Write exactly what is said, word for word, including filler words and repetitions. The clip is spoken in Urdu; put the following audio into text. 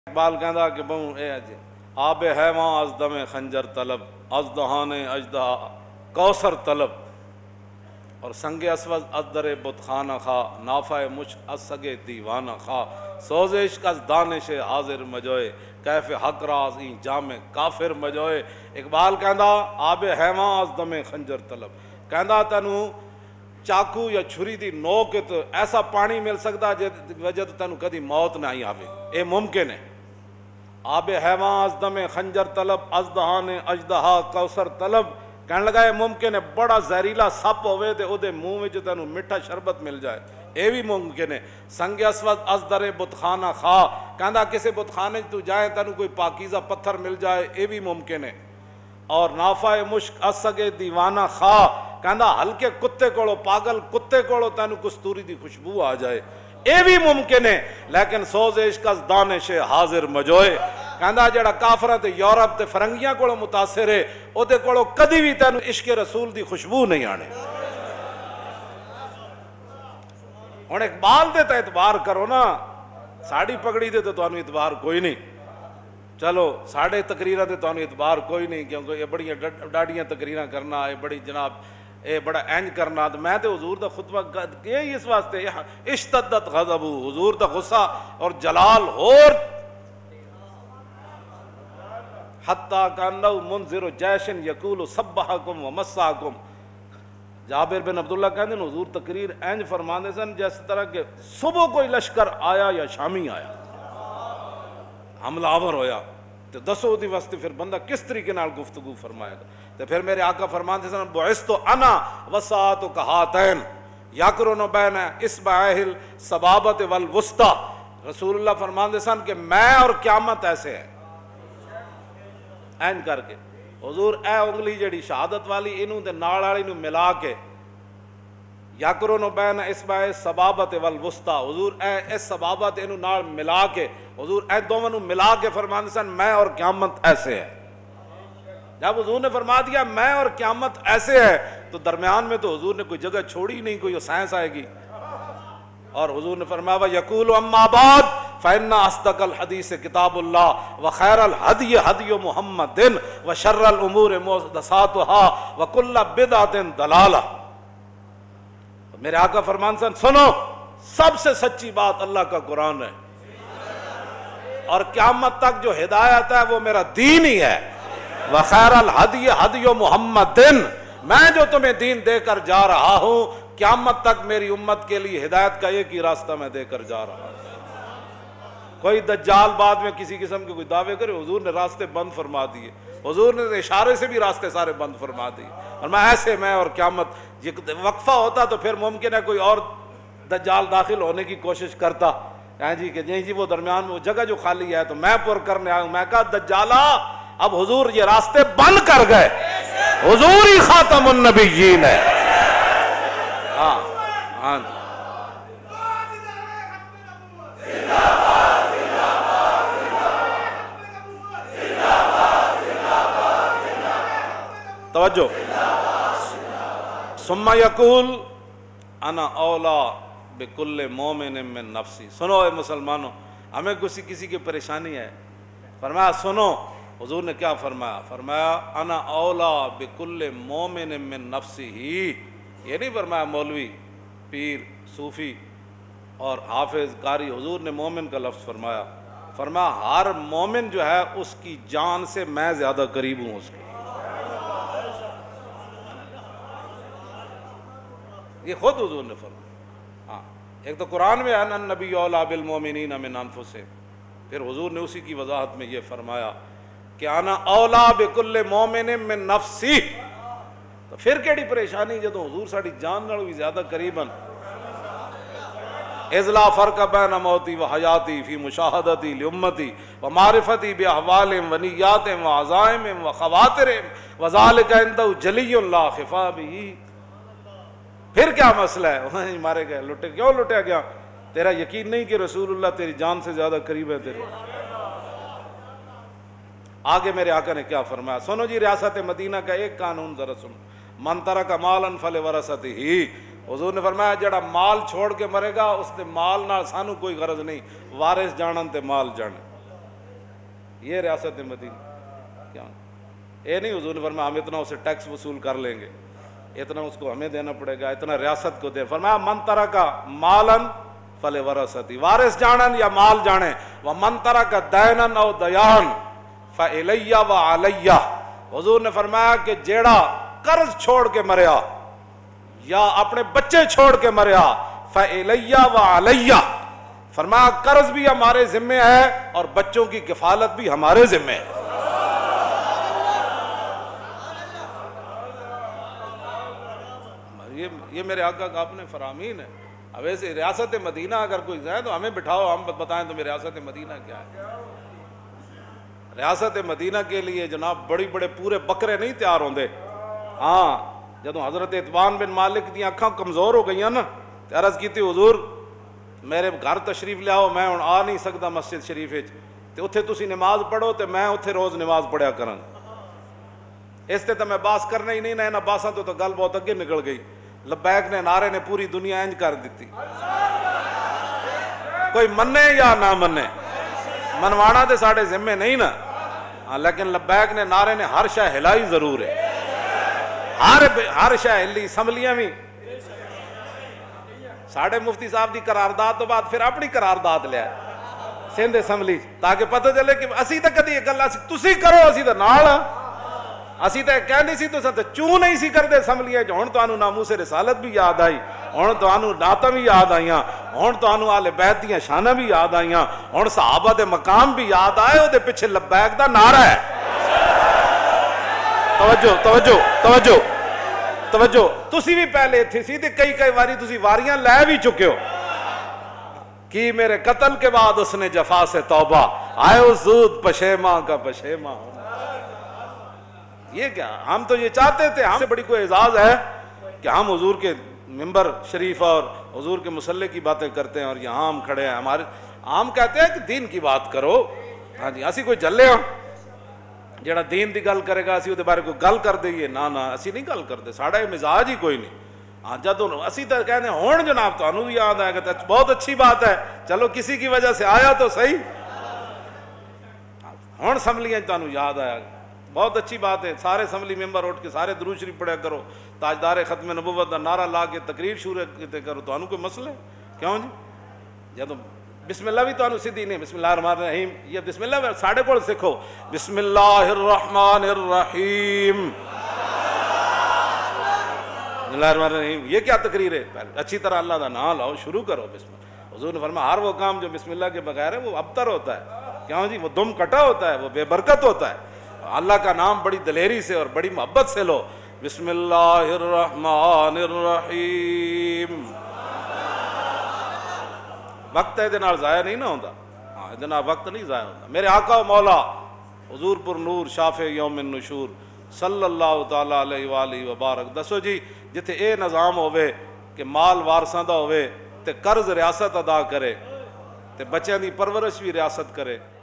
اقبال کہندا کہ بہوں اے اج آب حیواں از دم خنجر طلب از دہان اجدہا کوثر طلب اور سنگ اسود از در بت خانہ خواہ نافع مشک از سگے دیوانہ خواہ سوز عشق از دانش حاضر مجوئے کیف حق راز این جام کافر مجوئے. اقبال کہندا آب حیواں از دم خنجر طلب کہندا تینوں چاقو یا چھری دی نوک تو ایسا پانی مل سکتا جس وجہ تو تینوں کدی موت نہیں آوے. اے ممکن ہے. آب حیواں از دم خنجر طلب از دہان اجدہا کوثر طلب کہنے لگا یہ ممکن ہے بڑا زہریلا سپ ہوئے تے او دے منہ وچ تینوں میٹھا شربت مل جائے. اے بھی ممکن ہے. سنگ اسود از در بت خانہ خواہ کہندا کسی بت خانے تو جائے تینوں کوئی پاکیزہ پتھر مل جائے. اے بھی ممکن ہے. اور نافع مشک از سگے دیوانہ خواہ کہندا ہلکے کتے کولو پاگل کتے کولو تینوں کستوری دی خوشبو آ جائے. اے بھی ممکن ہے. لیکن سوز عشق از دانش حاضر مجوئے کہندا جڑا کافراں تے یورپ تے فرنگیاں کولو متاثر ہے او دے کولو کدی بھی تینوں عشق رسول دی خوشبو نہیں آنے. ہن اقبال دے تے اعتبار کرو نا, ساڑی پگڑی دے تے تانوں اعتبار کوئی نہیں. چلو ساڑھے تقریراں تے تانوں اعتبار کوئی نہیں کیونکہ یہ بڑیاں ڈاڈیاں تقریراں کرنا اے بڑی جناب اے بڑا اینج کرنا. تو میں تے حضور دا خطبہ کہ اس واسطے اشتدت غضب حضور دا غصہ اور جلال اور حتیٰ کانو منذر جیشن یقول سبحکم ومساکم. جابر بن عبداللہ کہتے ہیں حضور تقریر اینج فرماندے سن جس طرح کہ صبح کوئی لشکر آیا یا شامی آیا حملہ آور ہویا تو دسو دی واسطے پھر بندہ کس طریقے نال گفتگو فرمائے گا. تو پھر میرے آقا فرماندے سن بعثت انا وساعت کہاتین یقرن بین اصبعیہ السبابۃ والوسطی. رسول اللہ فرماندے سن کہ میں اور قیامت ایسے ہے این کر کے حضور اے انگلی جڑی شہادت والی انہوں دے نال والی نو ملا کے یقرن بین اصبع السبابۃ والوسطی حضور اے اس سبابت انہوں نال ملا کے حضور اے دونوں نو ملا کے فرماندے سن میں اور قیامت ایسے ہے. جب حضور نے فرما دیا میں اور قیامت ایسے ہے تو درمیان میں تو حضور نے کوئی جگہ چھوڑی نہیں, کوئی سائنس آئے گی. اور حضور نے فرمایا یقول اما بعد فإن أصدق الحدیث کتاب اللہ وخیر الہدی ہدی محمد وشر الامور محدثاتها وکل بدعۃ ضلالہ. میرے آقا فرمان سن سنو سب سے سچی بات اللہ کا قرآن ہے اور قیامت تک جو ہدایت ہے وہ میرا دین ہی ہے. وخیر الہدی ہدی محمد میں جو تمہیں دین دے کر جا رہا ہوں قیامت تک میری امت کے لیے ہدایت کا ایک ہی راستہ میں دے کر جا رہا ہوں. کوئی دجال بعد میں کسی قسم کے کوئی دعوے کرے حضور نے راستے بند فرما دیے. حضور نے اشارے سے بھی راستے سارے بند فرما دیے. اور میں ایسے میں اور قیامت یہ وقفہ ہوتا تو پھر ممکن ہے کوئی اور دجال داخل ہونے کی کوشش کرتا جی کہ نہیں جی وہ درمیان میں وہ جگہ جو خالی ہے تو میں پر کرنے آیا ہوں. میں کہا دجالہ اب حضور یہ راستے بند کر گئے, حضور ہی خاتم النبیین ہے. ہاں ہاں جی توجہ. ثم یقول انا اولا بکل مومن من نفسی. سنو اے مسلمانوں, ہمیں کسی کسی کی پریشانی ہے. فرمایا سنو حضور نے کیا فرمایا, فرمایا انا اولا بکل مومن من نفسی ہی. یہ نہیں فرمایا مولوی پیر صوفی اور حافظ قاری. حضور نے مومن کا لفظ فرمایا. فرمایا ہر مومن جو ہے اس کی جان سے میں زیادہ قریب ہوں اس کے. یہ خود حضور نے فرمایا. ہاں ایک تو قرآن میں ان النبی اولیٰ بالمومنین من انفسہم, پھر حضور نے اسی کی وضاحت میں یہ فرمایا کہ انا اولیٰ بکل مومن من نفسی. تو پھر کیڑی پریشانی جدو حضور ساڑی جان نال بھی زیادہ قریباً. اذ لا فرق بین موتی و حیاتی فی مشاہدتی لامتی و معرفتی باحوالہم و نیاتہم و عزائمہم و خواطرہم وذالک عندہ جلی لا خفا بہ. پھر کیا مسئلہ ہے, وہیں مارے گئے لٹے. کیوں لٹیا گیا؟ تیرا یقین نہیں کہ رسول اللہ تیری جان سے زیادہ قریب ہے تیرے. آگے میرے آقا نے کیا فرمایا سنو جی. ریاست مدینہ کا ایک قانون ذرا سنو. من ترک مالا فلورثتہ. حضور نے فرمایا جڑا مال چھوڑ کے مرے گا اس نے مال نال سانو کوئی غرض نہیں, وارث جانن تے مال جانن. یہ ریاست مدینہ کیا یہ نہیں حضور نے فرمایا ہم اتنا اسے ٹیکس وصول کر لیں گے، اتنا اس کو ہمیں دینا پڑے گا، اتنا ریاست کو دے. فرمایا من ترک مالن فلورثتی، وارث جانن یا مال جانے، ومن ترک دینن او دیان فالی وعلی. حضور نے فرمایا کہ جیڑا قرض چھوڑ کے مریا یا اپنے بچے چھوڑ کے مریا فالی وعلی، فرمایا قرض بھی ہمارے ذمے ہے اور بچوں کی کفالت بھی ہمارے ذمے ہے. یہ یہ میرے آقا کا اپنے فرامین ہے. اب ایسے ریاست مدینہ اگر کوئی جائے تو ہمیں بٹھاؤ، ہم بتائیں تمہیں ریاست مدینہ کیا ہے. ریاست مدینہ کے لیے جناب بڑی بڑے پورے بکرے نہیں تیار ہوندے. ہاں جدوں حضرت اتبان بن مالک دی اکھاں کمزور ہو گئی نا تے عرض کیتی حضور میرے گھر تشریف لیاؤ، میں ہن آ نہیں سکدا مسجد شریف وچ، تے اوتھے تسی نماز پڑھو تے میں اوتھے روز نماز پڑھیا کراں. اس تے تو میں باس کرنا ہی نہیں نہ انہاں باساں تو تو گل بہت اگے نکل گئی. لبیک نے نعرے نے پوری دنیا انج کر دیتی، کوئی منے یا نہ منے، منوانا تے ساڑھے ذمے نہیں نا. ہاں لیکن لبیک نے نعرے نے ہر شے ہلائی ضرور ہے، ہر ہر شے ہلی. اسمبلیاں بھی ساڑھے مفتی صاحب دی قرارداد تو بعد پھر اپنی قرارداد لیا سندھ اسمبلی تاکہ پتہ چلے کہ اسی تے کدی یہ گل تسی کرو اسی تے نال ہاں. اسی تے کہہ نہیں سی تو تے چوں نہیں سی کردے اسمبلیاں. ہن تانوں ناموس رسالت بھی یاد آئی، ہن تانوں نعتاں بھی یاد آئیاں، ہن تانوں اہل بیت دیاں شاناں بھی یاد آئیاں، ہن صحابہ دے مقام بھی یاد آئے. او دے پیچھے لبیک دا نعرہ ہے. توجہ توجہ توجہ توجہ. تسی بھی پہلے تھے سی تے کئی کئی واری تسی واریاں لے بھی چکے ہو. کہ میرے قتل کے بعد اس نے جفا سے توبہ، آئے اس زود پشیماں کا پشیماں. یہ کیا ہم تو یہ چاہتے تھے، ہم سے بڑی کوئی اعزاز ہے کہ ہم حضور کے ممبر شریف اور حضور کے مصلی کی باتیں کرتے ہیں اور یہاں ہم کھڑے ہیں. ہمارے ہم کہتے ہیں کہ دین کی بات کرو. ہاں جی اسی کوئی جلے ہاں جڑا دین دی گل کرے گا اسی دے بارے کوئی گل کر دئیے، نہ نہ اسی نہیں گل کرتے، ساڑھا یہ مزاج ہی کوئی نہیں. ہاں جدوں اسی تو کہتے ہیں ہون جناب تانوں بھی یاد آئے گا، بہت اچھی بات ہے، چلو کسی کی وجہ سے آیا تو صحیح. ہون اسمبلیاں تانوں یاد آیا، بہت اچھی بات ہے. سارے اسمبلی ممبر اٹھ کے سارے درود شریف پڑھیا کرو، تاجدار ختم نبوت دا نعرہ لا کے تقریر شروع کیتے کرو. تانوں کوئی مسئلہ ہے کیوں جی؟ جدوں بسم اللہ بھی تانوں سیدھی نہیں، بسم اللہ الرحمن الرحیم یہ بسم اللہ ساڑھے کول سکھو. بسم اللہ الرحمن الرحیم، بسم اللہ الرحمن الرحیم. یہ کیا تقریر ہے؟ اچھی طرح اللہ دا نام لاؤ، شروع کرو بسم اللہ. حضور نے فرمایا ہر وہ کام جو بسم اللہ کے بغیر ہے وہ ابتر ہوتا ہے. کیوں جی؟ وہ دم کٹا ہوتا ہے، وہ بے برکت ہوتا ہے. اللہ کا نام بڑی دلیری سے اور بڑی محبت سے لو. بسم اللہ الرحمن الرحیم. وقت ہے نال ضائع نہیں نہ ہوتا. ہاں ادنا وقت نہیں ضائع ہوتا. میرے آقا و مولا حضور پر نور شافع یوم النشور صلی اللہ تعالی علیہ وآلہ وبارک. دسو جی جتھے اے نظام ہوئے کہ مال وارثاں دا ہوئے تے قرض ریاست ادا کرے تے بچیاں دی پرورش بھی ریاست کرے.